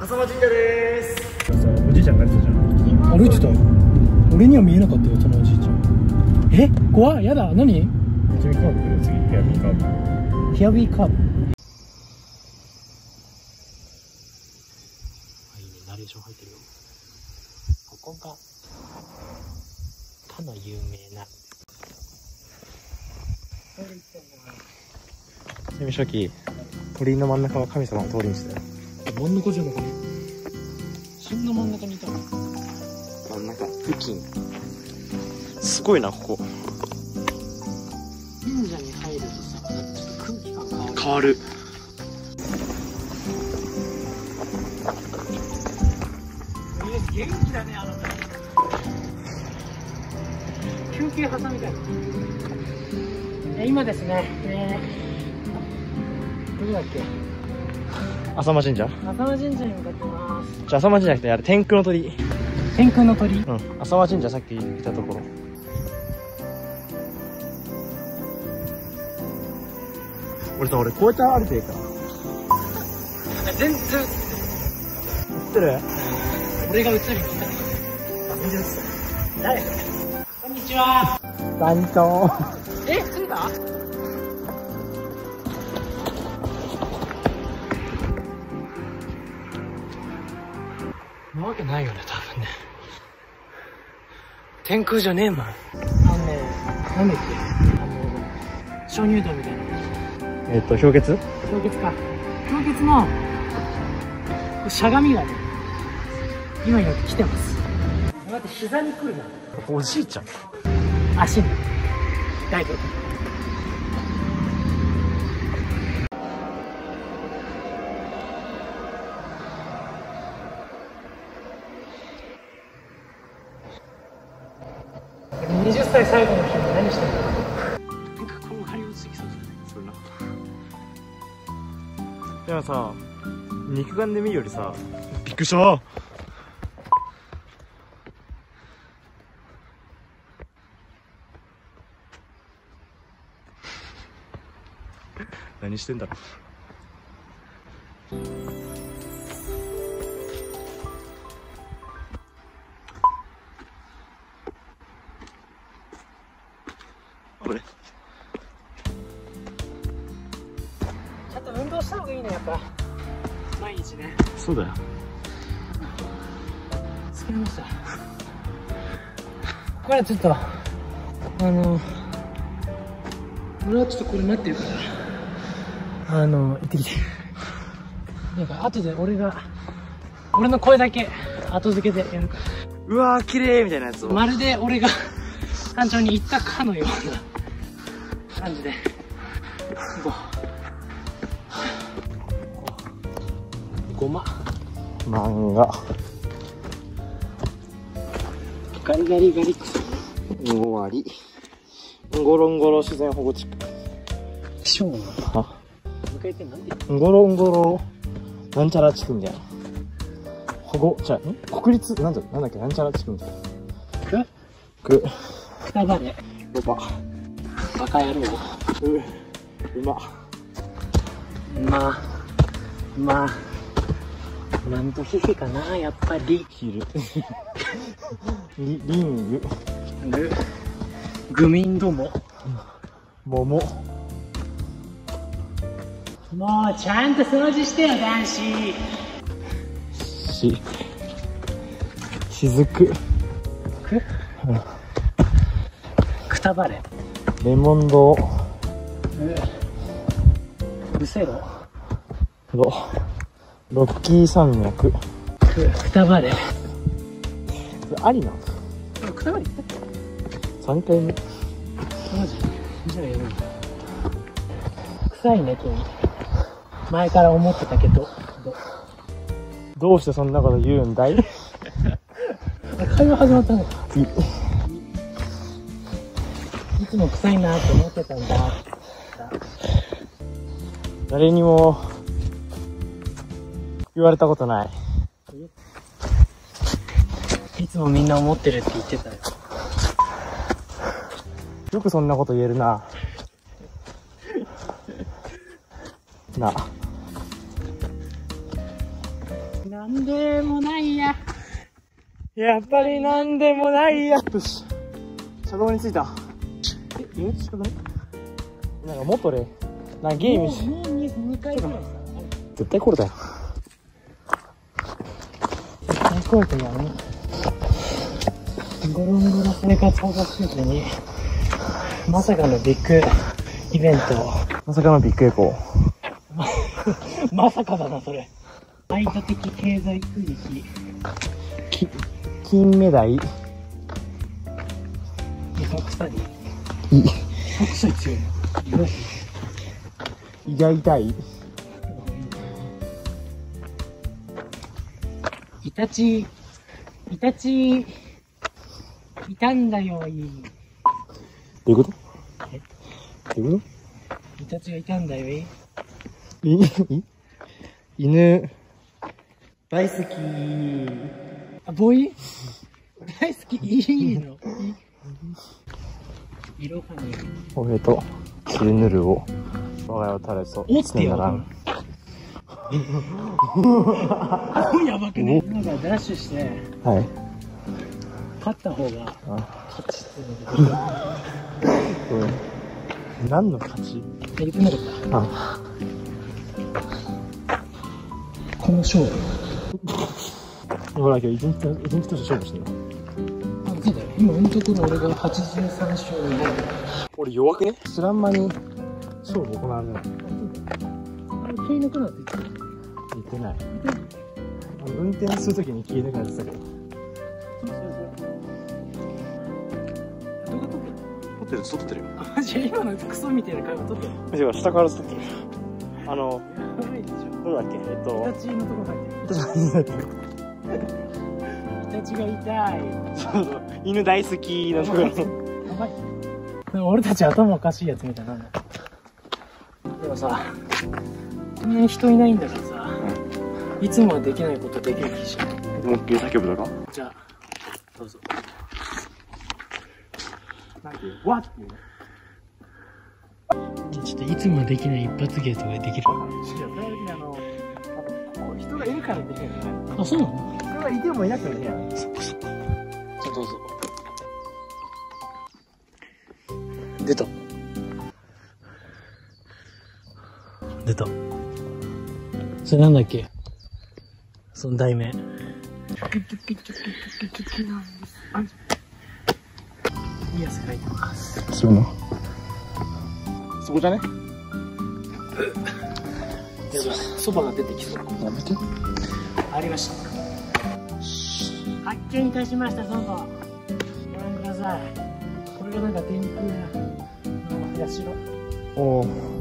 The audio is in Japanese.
浅間神社です。 おじいちゃんがやってたじゃん。 歩いてた。俺には見えなかったよ、そのおじいちゃん。え、怖い、やだ、何？ 次カーブ来るよ、次ヘアビーカーブ。 ヘアビーカーブ。いいね、ナレーション入ってるよ。ここがかの有名なちなみに初期、鳥居の真ん中は神様の通りにしたよ。 真ん中じゃなくて、そんな真ん中にいたの？ 真ん中付近。すごいな、ここ。 神社に入るとさ、ちょっと空気感変わる。 変わる。 元気だね、あなた。休憩挟みたいな。今ですね、どこだっけ？ 浅間神社。 浅間神社に向かってます。 じゃあ浅間神社じゃなくて、あれ天空の鳥居。 天空の鳥居。 うん、浅間神社さっき言ったところ。俺こうやって歩いていいから。 全然映ってる？ 俺が映るみたいな。誰？こんにちは。 団長。 着いた？なわけないよね、多分ね。天空じゃねえもん。なんだっけ、鍾乳洞みたいな。 氷結？ 氷結か。氷結のしゃがみがね、今になって来てます。待って、膝に来るな。 おじいちゃん。 足に。だいぶ。20歳最後の日に何してんの？なんかこの張り落ちてきそうじゃない？それな。 でもさ、肉眼で見るよりさ、びっくりした。何してんだろう。これちょっと運動した方がいいね、やっぱ。毎日ね。 そうだよ。 疲れました。これちょっと俺はちょっとこれ待ってるから、行ってきて。なんか後で俺の声だけ後付けでやるから。 うわー綺麗みたいなやつを。 まるで俺が山頂に行ったかのような感じで行こう。ごま漫画。 ガリガリガリ終わり。んごろんごろ自然保護地区。 ショーあ、 迎えてなんで言うんごろんごろなんちゃら地区みたいな。保護、国立、なんだっけ、なんちゃら地区みたいな。くくたばれロバ。 バカ野郎。馬。なんとヒヒかな、やっぱり。 ヒル。リング。 グミンども。 桃。 もうちゃんと掃除してよ、男子。 しずく。 くたばれ。 レモン堂。 うせろ。 ロッキー山脈。 くたばれ。 ありなの？ くたばれ行ったっけ ？3回目。 マジ？じゃあやるんだ。臭いね、君。前から思ってたけど。 どうしてそんなこと言うんだい？ 会話始まったのか。いつも臭いなって思ってたんだ。 誰にも言われたことない。 いつもみんな思ってるって言ってたよ。 よくそんなこと言えるな。なあ。 なんでもないや。 やっぱりなんでもないや。よし。車道に着いた。意外と近くない？なんかもっとね、なんかゲームし、 もう2回ぐらいさ。 絶対これだよ。 絶対これだよね。ゴロンゴロ生活保護施設に、まさかのビッグイベント。 まさかのビッグエコー。 まさかだな、それ。排他的経済区域。 金目鯛。 白菜。 い、 白菜強い。 胃が痛い。 イタチ、いたんだよ、いい。 どういうこと？ え？ どういうこイタチがいたんだよ、いい。 犬、大好き。 あ、ボーイ大好き、いいの。いろはに。 俺と、チルヌルを、我が家を垂れと、 おってやばくないやばくね。今からダッシュして、 はい。 勝った方が、 あ、 勝ちっていうのがごめん。何の勝ち？ 言ってなかった。 あ、 この勝負。 ほら、今日一日として勝負してるの。 あ、そうだよ。今のところ俺が83勝になる。 俺弱くね？知らん間に勝負行われるの。 あれ、気抜くなって言ってた。 言ってない。運転するときに消えなくなってたけど。 動画撮ってる？ 撮ってるよ。 あ、マジ今のクソみたいな会話撮ってる？ 違う、下から撮ってる。 やばいでしょ。 どうだっけ？ イタチのとこ入ってる。イタチが痛い。 そうそう。犬大好きなところ。 やばい。でも俺たち頭おかしいやつみたいな。でもさ、こんなに人いないんだからさ、いつもはできないことできる気しない。 思いっきり叫ぶとか？ じゃあ、どうぞ。なんていう？わっっていう。じゃあちょっといつもはできない一発芸とかできる？ いや、それは別に人がいるからできるんじゃない。 あ、そうなの？ それはいてもいなくてもできない。 そっかそっか。じゃあどうぞ。出た。出た。それなんだっけ？その題名。いい汗かいてます。 そういうの？そこじゃね？ やばい、そばが出てきそう。 やめて。 ありました。発見いたしました、どうぞ。ご覧ください。これがなんか天空の社。 おー。